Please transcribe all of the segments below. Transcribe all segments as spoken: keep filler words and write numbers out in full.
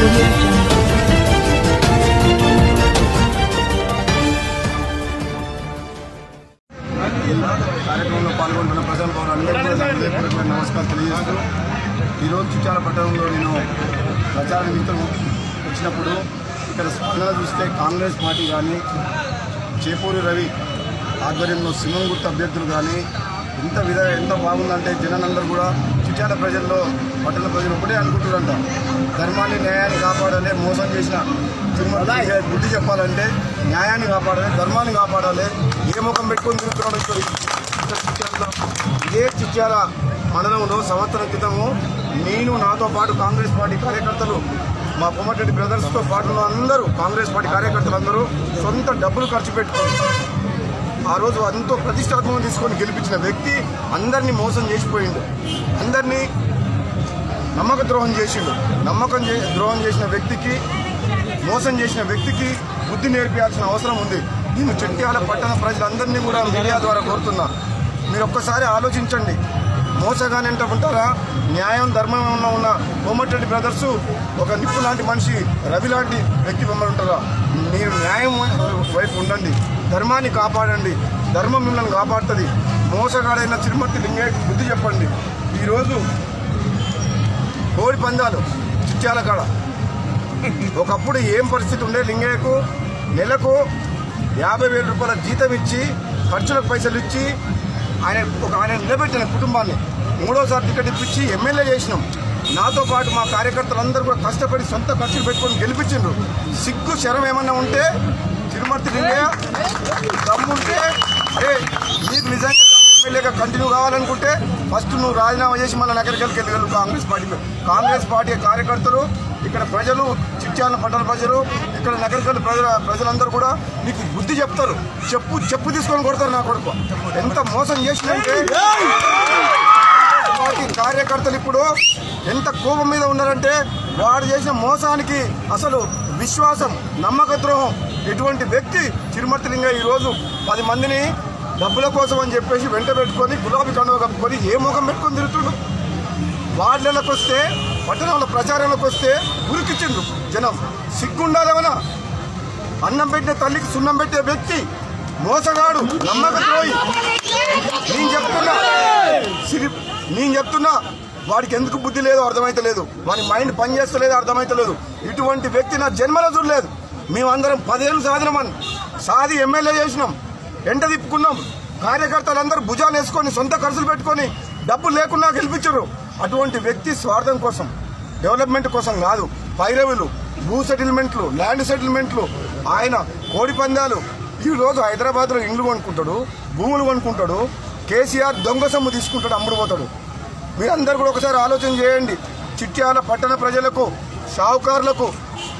కార్యక్రమంలో పాల్గొంటున్న ప్రజల పౌరులందరికీ నమస్కారం తెలియజేస్తూ ఈరోజు చిట్యాల పట్టణంలో నేను ప్రచార నిమిత్తం వచ్చినప్పుడు ఇక్కడ స్పందన చూస్తే కాంగ్రెస్ పార్టీ కానీ చేపూరి రవి ఆధ్వర్యంలో సింహం గుర్తు అభ్యర్థులు కానీ ఎంత విధ ఎంత బాగుందంటే జనాలందరూ కూడా చిట్యాల ప్రజల్లో పట్టణ ప్రజలు ఒకటే అనుకుంటున్నారంట, ధర్మాన్ని న్యాయాన్ని కాపాడాలి, మోసం చేసిన బుద్ధి చెప్పాలంటే న్యాయాన్ని కాపాడాలి, ధర్మాన్ని కాపాడాలి. ఏ ముఖం పెట్టుకొని తిరుగుతున్నాడు చిట్యాలలో. ఇదే చిట్యాల మండలంలో సంవత్సరం క్రితము నేను నాతో పాటు కాంగ్రెస్ పార్టీ కార్యకర్తలు మా కోమటిరెడ్డి బ్రదర్స్తో పాటు అందరూ కాంగ్రెస్ పార్టీ కార్యకర్తలు అందరూ సొంత డబ్బులు ఖర్చు పెట్టుకొని ఆ రోజు ఎంతో ప్రతిష్టాత్మకం తీసుకొని గెలిపించిన వ్యక్తి అందరినీ మోసం చేసిపోయిండు, అందరినీ నమ్మక ద్రోహం చేసిండు. నమ్మకం ద్రోహం చేసిన వ్యక్తికి, మోసం చేసిన వ్యక్తికి బుద్ధి నేర్పించాల్సిన అవసరం ఉంది. నేను చిట్యాల పట్టణ ప్రజలందరినీ కూడా మీడియా ద్వారా కోరుతున్నా, మీరు ఒక్కసారి ఆలోచించండి. మోసగానే ఉంటారా, న్యాయం ధర్మంలో ఉన్న కోమటిరెడ్డి బ్రదర్స్ ఒక నిప్పు లాంటి మనిషి రవి లాంటి వ్యక్తి బొమ్మలు ఉంటారా? మీరు న్యాయం వైపు ఉండండి, ధర్మాన్ని కాపాడండి, ధర్మం మిమ్మల్ని కాపాడుతుంది. మోసగాడైన తిరుమతి లింగయ్యకి బుద్ధి చెప్పండి. ఈరోజు కోడి పందాలు చిట్యాల కాడ ఒకప్పుడు ఏం పరిస్థితి ఉండే, లింగయ్యకు నెలకు యాభై వేల రూపాయల జీతం ఇచ్చి ఖర్చులకు పైసలు ఇచ్చి ఆయన ఒక ఆయన నిలబెట్టిన కుటుంబాన్ని మూడోసారి టికెట్ ఇప్పించి ఎమ్మెల్యే చేసినాం. నాతో పాటు మా కార్యకర్తలందరూ కూడా కష్టపడి సొంత ఖర్చులు పెట్టుకొని గెలిపించిండ్రు. సిగ్గు శరం ఏమన్నా ఉంటే తిరుమతి లింగయ్య దమ్ముంటే అరే నీకు నిజంగా ఎమ్మెల్యేగా కంటిన్యూ కావాలనుకుంటే ఫస్ట్ నువ్వు రాజీనామా చేసి మళ్ళీ నగరికల్కి వెళ్ళగలరు. కాంగ్రెస్ పార్టీ కాంగ్రెస్ పార్టీ కార్యకర్తలు, ఇక్కడ ప్రజలు, చిట్యాల పట్టణ ప్రజలు, ఇక్కడ నగరికల్ ప్రజల ప్రజలందరూ కూడా నీకు బుద్ధి చెప్తారు. చెప్పు చెప్పు తీసుకొని కొడతారు. నా కొడుకు ఎంత మోసం చేసినంటే పార్టీ కార్యకర్తలు ఇప్పుడు ఎంత కోపం మీద ఉన్నారంటే వాడు చేసిన మోసానికి అసలు విశ్వాసం, నమ్మక ద్రోహం ఎటువంటి వ్యక్తి తిరుమతి లింగయ్య ఈరోజు పది మందిని డబ్బుల కోసం అని చెప్పేసి వెంట పెట్టుకొని గులాబీ కండువ కప్పుకొని ఏ ముఖం పెట్టుకొని తిరుగుతుండు. వార్డులకు వస్తే, పట్టణంలో ప్రచారంలోకి వస్తే ఉరికిచ్చిండ్రు జనం. సిగ్గుండాలేమన్నా? అన్నం పెట్టిన తల్లికి సున్నం పెట్టే వ్యక్తి మోసగాడు, నమ్మక ద్రోహి. నేను చెప్తున్నా నేను చెప్తున్నా వాడికి ఎందుకు బుద్ధి లేదో అర్థమైతలేదు, వాడి మైండ్ పనిచేస్తలేదు అర్థమైతలేదు. ఇటువంటి వ్యక్తి నా జన్మలో చూడలేదు. మేమందరం పదేళ్ళు సాధనమని సాది ఎమ్మెల్యే చేసినాం, ఎంట తిప్పుకున్నాం. కార్యకర్తలందరూ భుజాలు వేసుకొని సొంత ఖర్చులు పెట్టుకొని డబ్బులు లేకుండా గెలిపించారు. అటువంటి వ్యక్తి స్వార్థం కోసం, డెవలప్మెంట్ కోసం కాదు, పైరవులు, భూ సెటిల్మెంట్లు, ల్యాండ్ సెటిల్మెంట్లు, ఆయన కోడి పందాలు. ఈరోజు హైదరాబాద్లో ఇండ్లు కొనుక్కుంటాడు, భూములు కొనుక్కుంటాడు, కేసీఆర్ దొంగ సొమ్ము తీసుకుంటాడు, అమ్ముడు పోతాడు. మీరందరూ కూడా ఒకసారి ఆలోచన చేయండి. చిట్యాల పట్టణ ప్రజలకు, షావుకారులకు,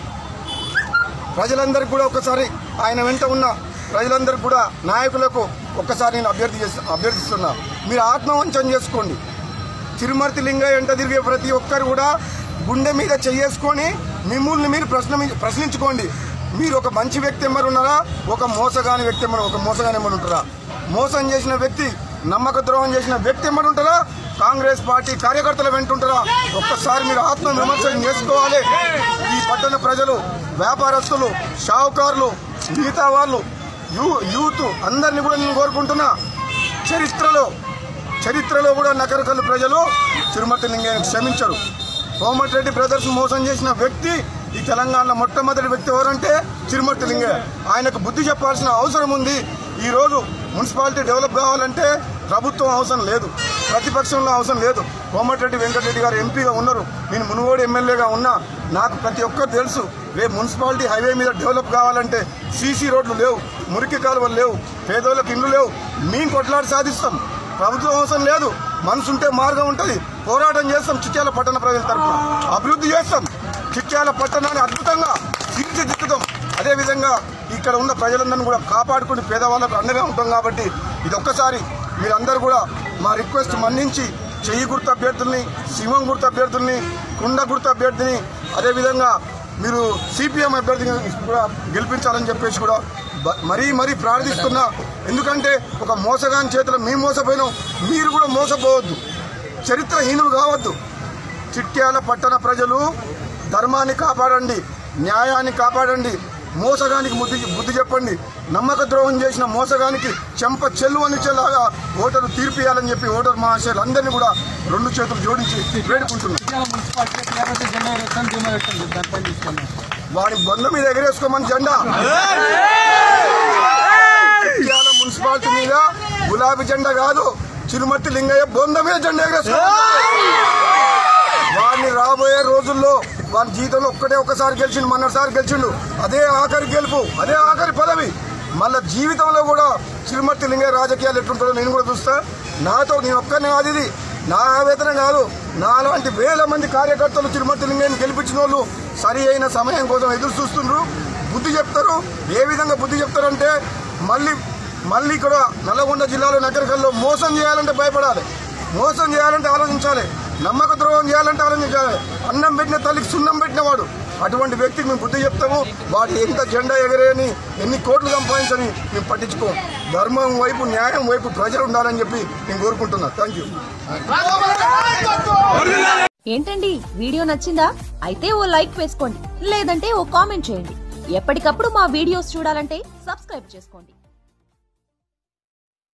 ప్రజలందరికీ కూడా ఒకసారి ఆయన వెంట ఉన్న ప్రజలందరికీ కూడా నాయకులకు ఒక్కసారి నేను అభ్యర్థి అభ్యర్థిస్తున్నా, మీరు ఆత్మవంచన చేసుకోండి. తిరుమతి లింగయ్య వెంట తిరిగే ప్రతి ఒక్కరు కూడా గుండె మీద చేసుకొని మిమ్మల్ని మీరు ప్రశ్న ప్రశ్నించుకోండి. మీరు ఒక మంచి వ్యక్తి ఎమ్మరు ఉన్నారా, ఒక మోసగాని వ్యక్తి ఎమ్మరు ఒక మోసగాని ఎమ్మరు ఉంటారా? మోసం చేసిన వ్యక్తి, నమ్మక ద్రోహం చేసిన వ్యక్తి ఎమ్మరు ఉంటారా? కాంగ్రెస్ పార్టీ కార్యకర్తల వెంటుంటారా? ఒక్కసారి మీరు ఆత్మ విమర్శనం చేసుకోవాలి. ఈ పట్టణ ప్రజలు, వ్యాపారస్తులు, షావుకారులు, మిగతా వాళ్ళు, యూ యూత్ అందరినీ కూడా నేను కోరుకుంటున్నా, చరిత్రలో చరిత్రలో కూడా నగరికల్ ప్రజలు తిరుమతి లింగయ్యను క్షమించరు. కోమటిరెడ్డి బ్రదర్స్ మోసం చేసిన వ్యక్తి ఈ తెలంగాణలో మొట్టమొదటి వ్యక్తి ఎవరంటే తిరుమతి లింగయ్య. ఆయనకు బుద్ధి చెప్పాల్సిన అవసరం ఉంది. ఈరోజు మున్సిపాలిటీ డెవలప్ కావాలంటే ప్రభుత్వం అవసరం లేదు, ప్రతిపక్షంలో అవసరం లేదు. కోమటిరెడ్డి వెంకటరెడ్డి గారు ఎంపీగా ఉన్నారు, నేను మునుగోడు ఎమ్మెల్యేగా ఉన్నా. నాకు ప్రతి ఒక్కరు తెలుసు, రేపు మున్సిపాలిటీ హైవే మీద డెవలప్ కావాలంటే సీసీ రోడ్లు లేవు, మురికి కాలువలు లేవు, పేదోళ్ళకి ఇండ్లు లేవు. మేము కొట్లాడి సాధిస్తాం. ప్రభుత్వం అవసరం లేదు, మనసు ఉంటే మార్గం ఉంటుంది. పోరాటం చేస్తాం. చిట్యాల పట్టణ ప్రజల తరఫున అభివృద్ధి చేస్తాం. చిట్యాల పట్టణాన్ని అద్భుతంగా తీర్చిదిద్దుతాం. అదేవిధంగా ఇక్కడ ఉన్న ప్రజలందరినీ కూడా కాపాడుకుని పేదవాళ్ళకు అండగా ఉంటాం. కాబట్టి ఇది ఒక్కసారి మీరందరూ కూడా మా రిక్వెస్ట్ మన్నించి చెయ్యి గుర్తు అభ్యర్థుల్ని, సింహం గుర్తు అభ్యర్థుల్ని, కుండ గుర్తు అభ్యర్థిని, అదేవిధంగా మీరు సిపిఎం అభ్యర్థిని కూడా గెలిపించాలని చెప్పేసి కూడా మరీ మరీ ప్రార్థిస్తున్నా. ఎందుకంటే ఒక మోసగాని చేతిలో మేము మోసపోయినాం, మీరు కూడా మోసపోవద్దు, చరిత్రహీనులు కావద్దు. చిట్యాల పట్టణ ప్రజలు ధర్మాన్ని కాపాడండి, న్యాయాన్ని కాపాడండి, మోసగానికి బుద్ధి బుద్ధి చెప్పండి. నమ్మక ద్రోహం చేసిన మోసగానికి చెంప చెల్లు అనిచేలాగా ఓటరు తీర్పియాలని చెప్పి ఓటర్ మహాశయులు అందరినీ కూడా రెండు చేతులు జోడించి వేడుకుంటున్నాం. వాడి బంధం మీద ఎగరేసుకోమని జెండా ఇవాళ మున్సిపాలిటీ మీద గులాబీ జెండా కాదు, చిరుమర్తి లింగయ్య బొంద మీద జెండా ఎగరేసుకో. వాడిని రాబోయే రోజుల్లో వాడి జీవితంలో ఒక్కటే ఒక్కసారి గెలిచిండు, మొన్నసారి గెలిచిండు, అదే ఆఖరి గెలుపు, అదే ఆఖరి పదవి. మళ్ళా జీవితంలో కూడా చిరుమర్తి లింగయ్య రాజకీయాలు ఎట్లుంటారో నేను కూడా చూస్తా. నాతో నేను ఒక్కనే కాదు, ఇది నా ఆవేదన కాదు, నాలాంటి వేల మంది కార్యకర్తలు తిరుమర్తి లింగయ్యని గెలిపించిన వాళ్ళు సరి అయిన సమయం కోసం ఎదురు చూస్తుండ్రు. బుద్ధి చెప్తారు. ఏ విధంగా బుద్ధి చెప్తారంటే మళ్ళీ మళ్ళీ ఇక్కడ నల్గొండ జిల్లాలో నగరికల్లో మోసం చేయాలంటే భయపడాలి, మోసం చేయాలంటే ఆలోచించాలి, నమ్మక ద్రోహం చేయాలంటే ఆలోచించాలి. అన్నం పెట్టిన తల్లికి సున్నం పెట్టినవాడు అటువంటి వ్యక్తికి మేము బుద్ధి చెప్తాము. వాడు ఎంత జెండా ఎగరేయని, ఎన్ని కోట్లు సంపాదించని మేము పట్టించుకోం. ధర్మం వైపు, న్యాయం వైపు ప్రజలు ఉండాలని చెప్పి నేను కోరుకుంటున్నా. Thank you. ఏంటండి, వీడియో నచ్చిందా? అయితే ఓ లైక్ వేసుకోండి, లేదంటే ఓ కామెంట్ చేయండి. ఎప్పటికప్పుడు మా వీడియోస్ చూడాలంటే సబ్స్క్రైబ్ చేసుకోండి.